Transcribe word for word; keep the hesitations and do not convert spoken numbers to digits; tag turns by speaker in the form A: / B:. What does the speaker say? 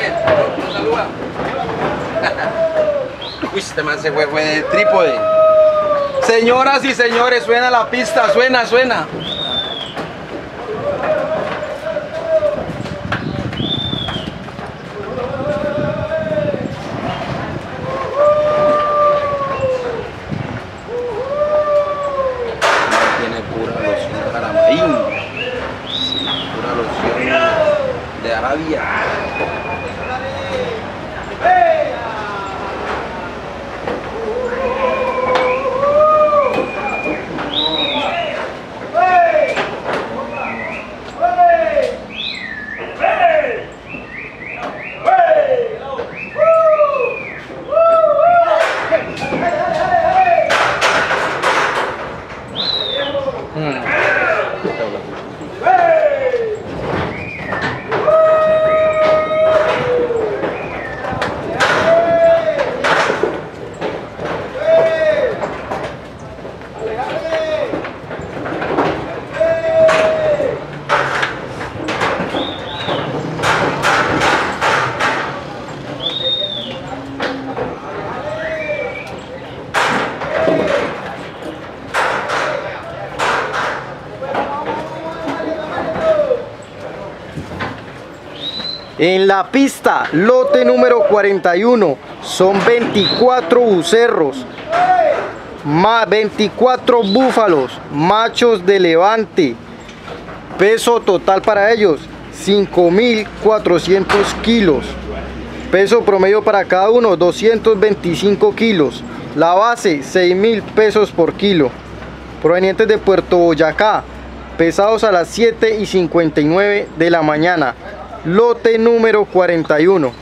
A: ¿No saluda? Uy, este man se fue, fue de trípode. Señoras y señores, suena la pista, suena, suena. Tiene pura loción Caramaín. Pura loción de Arabia. En la pista, lote número cuarenta y uno, son veinticuatro bucerros, más veinticuatro búfalos, machos de levante. Peso total para ellos, cinco mil cuatrocientos kilos. Peso promedio para cada uno, doscientos veinticinco kilos. La base, seis mil pesos por kilo. Provenientes de Puerto Boyacá, pesados a las siete y cincuenta y nueve de la mañana. Lote número cuarenta y uno.